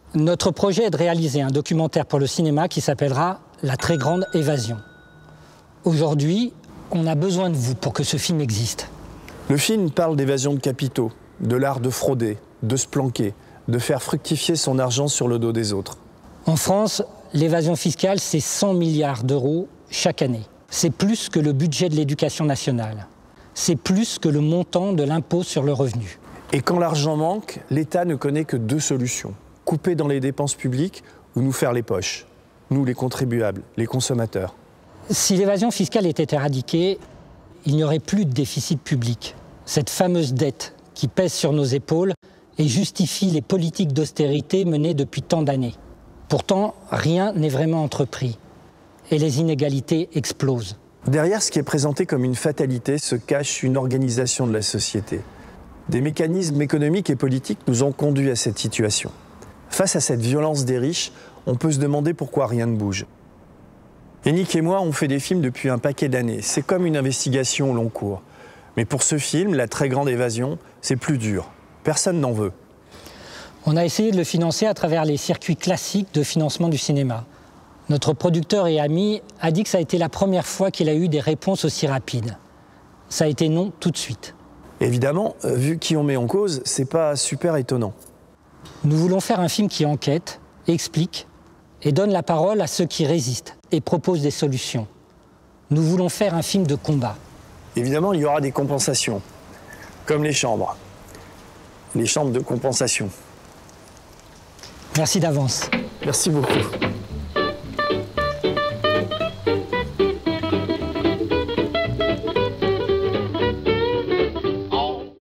Notre projet est de réaliser un documentaire pour le cinéma qui s'appellera « La très grande évasion ». Aujourd'hui, on a besoin de vous pour que ce film existe. Le film parle d'évasion de capitaux, de l'art de frauder, de se planquer, de faire fructifier son argent sur le dos des autres. En France, l'évasion fiscale, c'est 100 milliards d'euros chaque année. C'est plus que le budget de l'éducation nationale. C'est plus que le montant de l'impôt sur le revenu. Et quand l'argent manque, l'État ne connaît que deux solutions. Couper dans les dépenses publiques ou nous faire les poches. Nous, les contribuables, les consommateurs. Si l'évasion fiscale était éradiquée, il n'y aurait plus de déficit public. Cette fameuse dette qui pèse sur nos épaules et justifie les politiques d'austérité menées depuis tant d'années. Pourtant, rien n'est vraiment entrepris. Et les inégalités explosent. Derrière ce qui est présenté comme une fatalité se cache une organisation de la société. Des mécanismes économiques et politiques nous ont conduits à cette situation. Face à cette violence des riches, on peut se demander pourquoi rien ne bouge. Yannick et moi, on fait des films depuis un paquet d'années. C'est comme une investigation au long cours. Mais pour ce film, La très grande évasion, c'est plus dur. Personne n'en veut. On a essayé de le financer à travers les circuits classiques de financement du cinéma. Notre producteur et ami a dit que ça a été la première fois qu'il a eu des réponses aussi rapides. Ça a été non tout de suite. Évidemment, vu qui on met en cause, c'est pas super étonnant. Nous voulons faire un film qui enquête, explique et donne la parole à ceux qui résistent et proposent des solutions. Nous voulons faire un film de combat. Évidemment, il y aura des compensations, comme les chambres de compensation. Merci d'avance. Merci beaucoup.